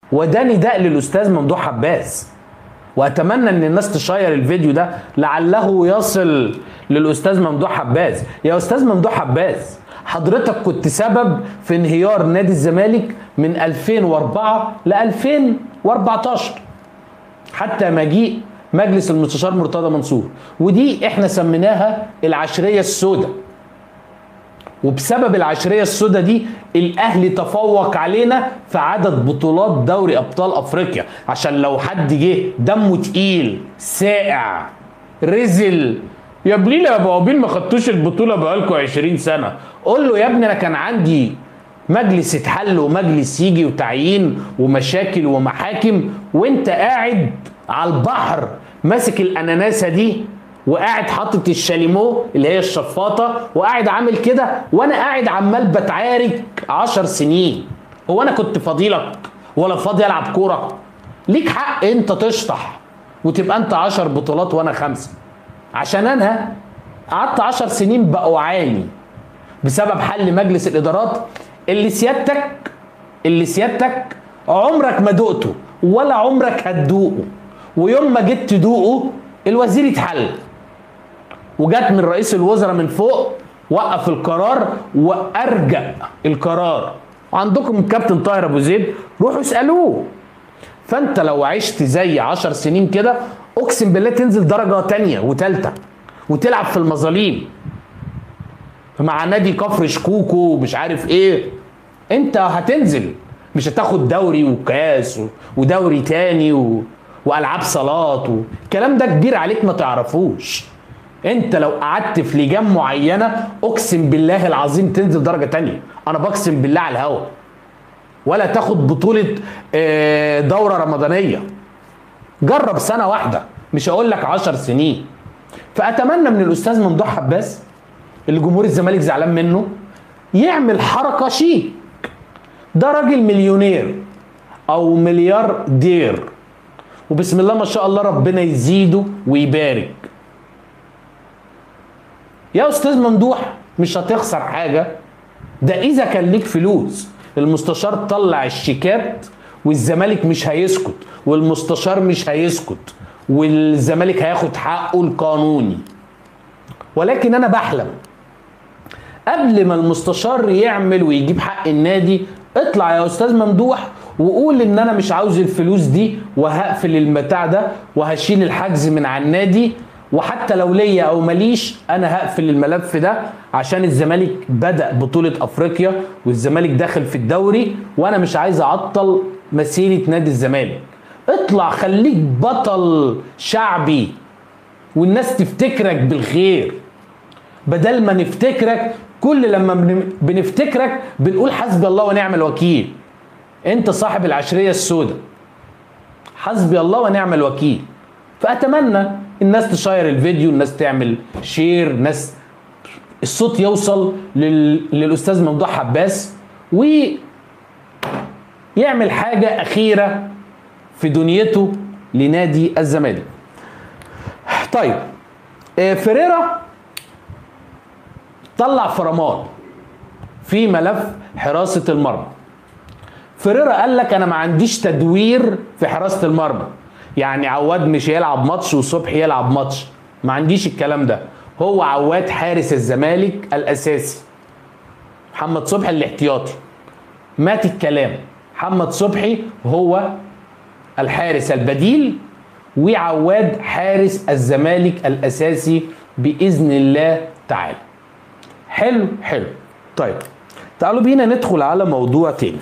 وده نداء للاستاذ ممدوح عباس، واتمنى ان الناس تشير الفيديو ده لعله يصل للاستاذ ممدوح عباس. يا استاذ ممدوح عباس، حضرتك كنت سبب في انهيار نادي الزمالك من 2004 ل 2014 حتى مجيء مجلس المستشار مرتضى منصور، ودي احنا سميناها العشريه السوداء. وبسبب العشريه السوداء دي الاهلي تفوق علينا في عدد بطولات دوري ابطال افريقيا. عشان لو حد جه دمه تقيل ساقع رزل، يا بليل يا ابو عبيل ما خدتوش البطوله بقالكوا 20 سنه، قول له يا ابني انا كان عندي مجلس اتحل ومجلس يجي وتعيين ومشاكل ومحاكم، وانت قاعد على البحر ماسك الاناناسه دي وقاعد حاطط الشاليمو اللي هي الشفاطه وقاعد عامل كده، وانا قاعد عمال بتعارك 10 سنين. هو انا كنت فاضيلك ولا فاضي العب كوره؟ ليك حق انت تشطح وتبقى انت 10 بطولات وانا 5، عشان انا قعدت 10 سنين بعاني بسبب حل مجلس الادارات اللي سيادتك عمرك ما دقته ولا عمرك هتدوقه. ويوم ما جيت تدوقه الوزير اتحل، وجات من رئيس الوزراء من فوق وقف القرار وارجع القرار. عندكم كابتن طاهر ابو زيد، روحوا اسالوه. فانت لو عشت زي 10 سنين كده اقسم بالله تنزل درجه تانية وتالتة وتلعب في المظاليم مع نادي كفر شكوكو ومش عارف ايه. انت هتنزل، مش هتاخد دوري وكاس ودوري تاني والعاب صالات والكلام ده كبير عليك ما تعرفوش. انت لو قعدت في لجان معينه اقسم بالله العظيم تنزل درجه تانية. انا بقسم بالله على الهوا. ولا تاخد بطوله دوره رمضانيه. جرب سنه واحده، مش هقول لك 10 سنين. فاتمنى من الاستاذ ممدوح عباس اللي جمهور الزمالك زعلان منه يعمل حركه شيك. ده راجل مليونير او ملياردير، وبسم الله ما شاء الله ربنا يزيده ويبارك. يا استاذ ممدوح مش هتخسر حاجه، ده اذا كان ليك فلوس. المستشار طلع الشيكات والزمالك مش هيسكت، والمستشار مش هيسكت، والزمالك هياخد حقه القانوني. ولكن انا بحلم قبل ما المستشار يعمل ويجيب حق النادي، اطلع يا استاذ ممدوح وقول ان انا مش عاوز الفلوس دي وهقفل المتاع ده وهشيل الحجز من على النادي، وحتى لو ليا او ماليش انا هقفل الملف ده عشان الزمالك بدأ بطولة افريقيا والزمالك داخل في الدوري وانا مش عايز اعطل مسيرة نادي الزمالك. اطلع خليك بطل شعبي والناس تفتكرك بالخير، بدل ما نفتكرك كل لما بنفتكرك بنقول حسبي الله ونعم الوكيل. انت صاحب العشرية السوداء، حسبي الله ونعم الوكيل. فأتمنى الناس تشير الفيديو، الناس تعمل شير، ناس الصوت يوصل للأستاذ ممدوح عباس ويعمل حاجة أخيرة في دنيته لنادي الزمالك. طيب فيريرا طلع فرمان في ملف حراسة المرمى. فيريرا قال لك انا ما عنديش تدوير في حراسة المرمى، يعني عواد مش هيلعب ماتش وصبحي يلعب ماتش، ما عنديش الكلام ده. هو عواد حارس الزمالك الاساسي، محمد صبحي الاحتياطي. مات الكلام، محمد صبحي هو الحارس البديل وعواد حارس الزمالك الاساسي باذن الله تعالى. حلو حلو. طيب تعالوا بينا ندخل على موضوع تاني.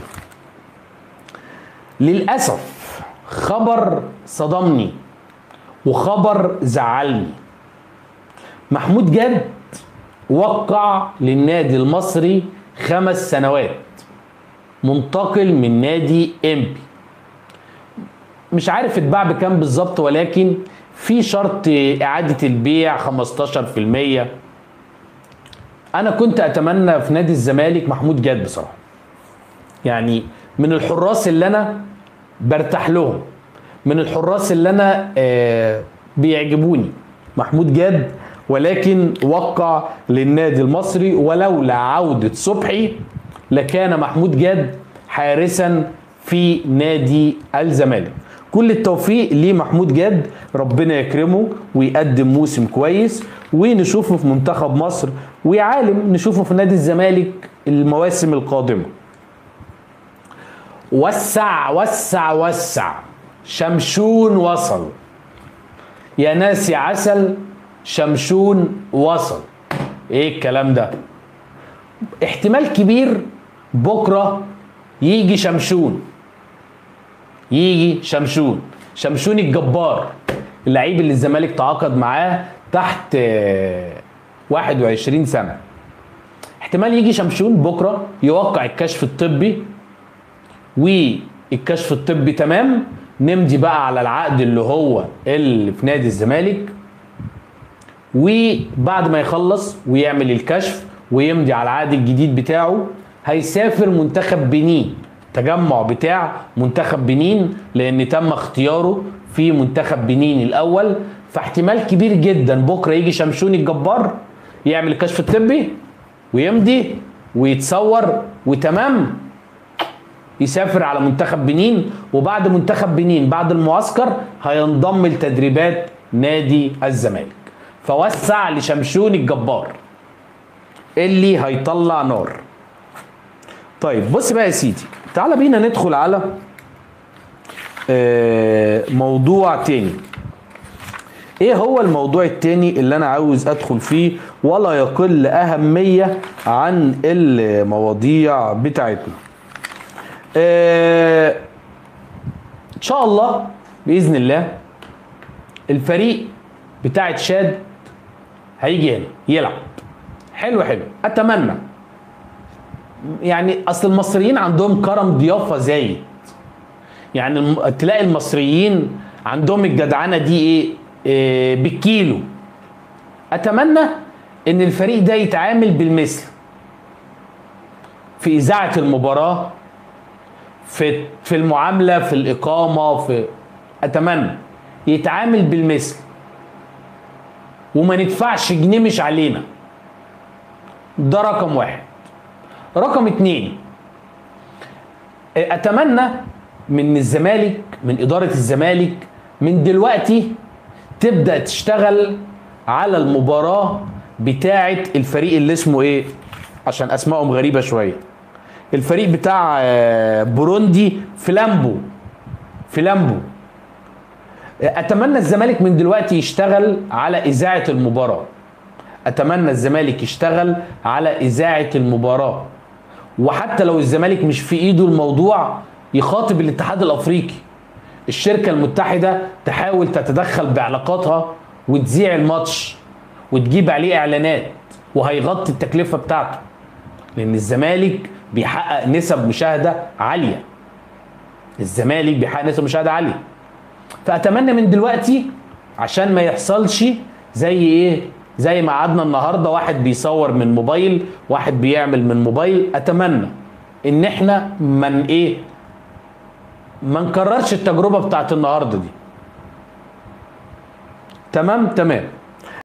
للأسف خبر صدمني وخبر زعلني. محمود جد وقع للنادي المصري 5 سنوات، منتقل من نادي إنبي. مش عارف اتباع بكام بالظبط، ولكن في شرط إعادة البيع 15%. أنا كنت أتمنى في نادي الزمالك محمود جد بصراحة، يعني من الحراس اللي أنا برتاح لهم، من الحراس اللي أنا بيعجبوني محمود جد، ولكن وقع للنادي المصري. ولولا عودة صبحي لكان محمود جد حارسا في نادي الزمالك. كل التوفيق لمحمود جاد، ربنا يكرمه ويقدم موسم كويس ونشوفه في منتخب مصر، ويا عالم نشوفه في نادي الزمالك المواسم القادمة. وسع وسع وسع، شمشون وصل يا ناس يا عسل، شمشون وصل. ايه الكلام ده؟ احتمال كبير بكرة يجي شمشون، شمشون الجبار، اللعيب اللي الزمالك تعاقد معاه تحت 21 سنة. احتمال يجي شمشون بكرة يوقع الكشف الطبي، والكشف الطبي تمام، نمضي بقى على العقد اللي في نادي الزمالك، وبعد ما يخلص ويعمل الكشف ويمضي على العقد الجديد بتاعه هيسافر منتخب بنين، تجمع بتاع منتخب بنين، لان تم اختياره في منتخب بنين الاول. فاحتمال كبير جدا بكره يجي شمشون الجبار يعمل الكشف الطبي ويمضي ويتصور وتمام، يسافر على منتخب بنين، وبعد منتخب بنين بعد المعسكر هينضم لتدريبات نادي الزمالك. فوسع لشمشون الجبار اللي هيطلع نار. طيب بص بقى يا سيدي، تعال بينا ندخل على موضوع تاني. ايه هو الموضوع التاني اللي انا عاوز ادخل فيه ولا يقل اهمية عن المواضيع بتاعتنا؟ ان شاء الله باذن الله الفريق بتاع تشاد هيجي هنا يلعب. حلو، اتمنى، يعني اصل المصريين عندهم كرم ضيافه زايد، يعني تلاقي المصريين عندهم الجدعنه دي بالكيلو. اتمنى ان الفريق ده يتعامل بالمثل في اذاعه المباراه، في المعامله، في الاقامه، اتمنى يتعامل بالمثل وما ندفعش جنيه مش علينا. ده رقم واحد. رقم اتنين، اتمنى من الزمالك، من اداره الزمالك، من دلوقتي تبدا تشتغل على المباراه بتاعه الفريق اللي اسمه ايه، عشان اسمائهم غريبه شويه، الفريق بتاع بوروندي فلامبو. اتمنى الزمالك من دلوقتي يشتغل على اذاعه المباراه. اتمنى الزمالك يشتغل على اذاعه المباراه، وحتى لو الزمالك مش في ايده الموضوع يخاطب الاتحاد الافريقي، الشركه المتحده تحاول تتدخل بعلاقاتها وتذيع الماتش وتجيب عليه اعلانات، وهيغطي التكلفه بتاعته، لان الزمالك بيحقق نسب مشاهده عاليه. فاتمنى من دلوقتي عشان ما يحصلش زي ما قعدنا النهارده، واحد بيصور من موبايل، واحد بيعمل من موبايل. اتمنى ان احنا ما نكررش التجربه بتاعت النهارده دي. تمام.